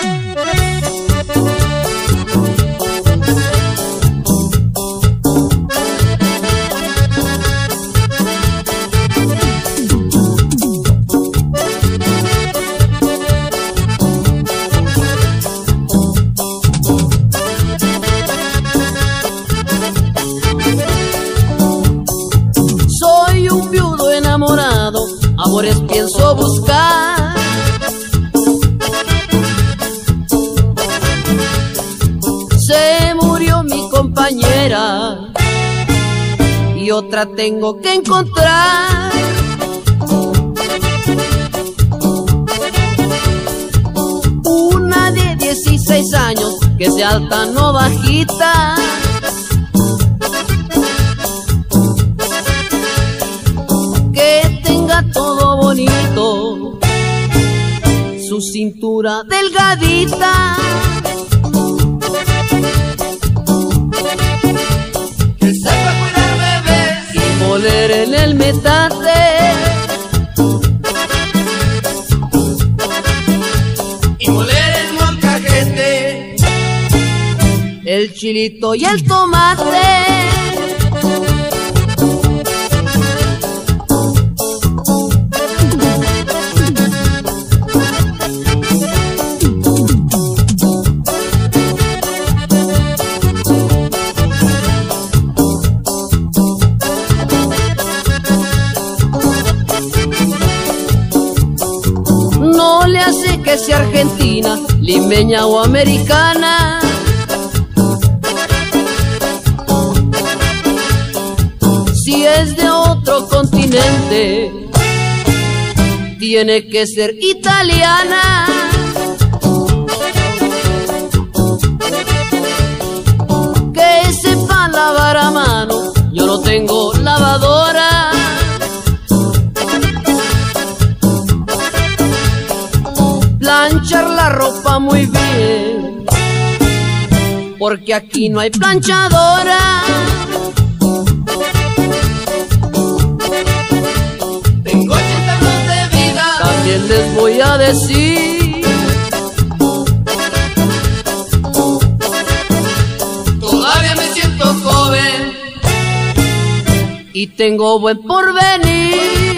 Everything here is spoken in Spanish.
Soy un viudo enamorado, amores pienso buscar. Se murió mi compañera y otra tengo que encontrar. Una de 16 años, que sea alta no bajita, que tenga todo bonito, su cintura delgadita, Que sepa cuidar bebés y moler en el metate y moler el molcajete, el chilito y el tomate. No le hace que sea argentina, limeña o americana. Si es de otro continente, tiene que ser italiana. Que sepa lavar a mano, yo no tengo lavadora. Planchar la ropa muy bien, porque aquí no hay planchadora. tengo 80 años de vida, También les voy a decir, todavía me siento joven. y tengo buen porvenir.